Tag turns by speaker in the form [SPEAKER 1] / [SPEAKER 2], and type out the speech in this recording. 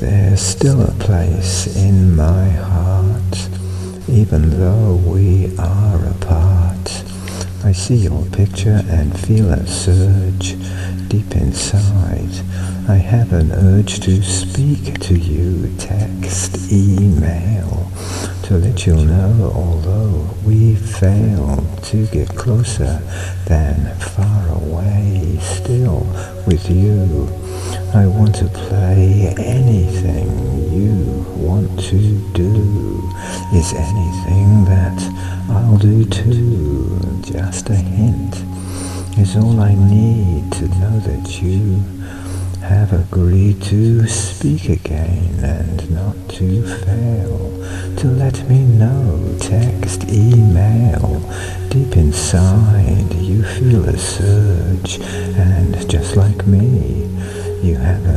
[SPEAKER 1] There's still a place in my heart, even though we are apart. I see your picture and feel a surge deep inside. I have an urge to speak to you, text, email, to let you know although we fail to get closer than far away, still with you. I want to play anything you want to do. Is anything that I'll do too. Just a hint is all I need to know that you have agreed to speak again and not to fail. To let me know, text, email. Deep inside you feel a surge, and just like me, you have